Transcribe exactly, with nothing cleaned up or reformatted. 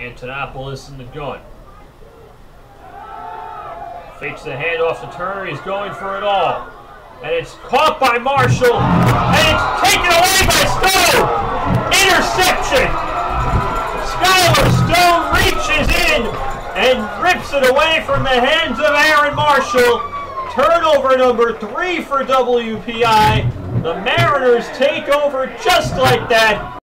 Antonopoulos in the gun. Fakes the handoff to Turner. He's going for it all. And it's caught by Marshall. And it's taken away by Stone. Interception. Skyler Stone reaches in and rips it away from the hands of Aaron Marshall. Turnover number three for W P I. The Mariners take over just like that.